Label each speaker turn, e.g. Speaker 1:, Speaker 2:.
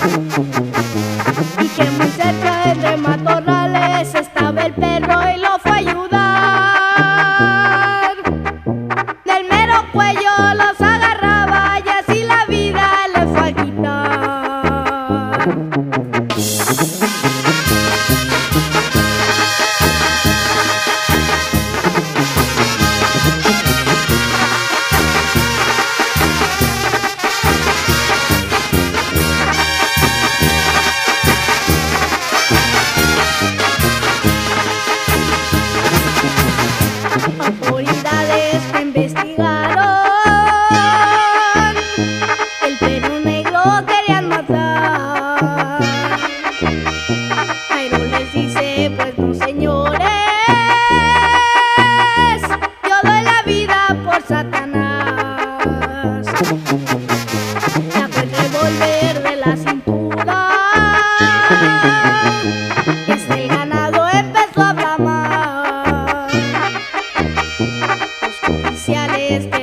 Speaker 1: y que muy cerca de matorrales estaba el perro y lo fue a ayudar. Del mero cuello los agarraba y así la vida le fue a quitar. Autoridades que investigaron, el perro negro querían matar, pero les dice: pues no, señores, yo doy la vida por Satanás. Sacó el revólver de la cintura, el ganado empezó a bramar. Los oficiales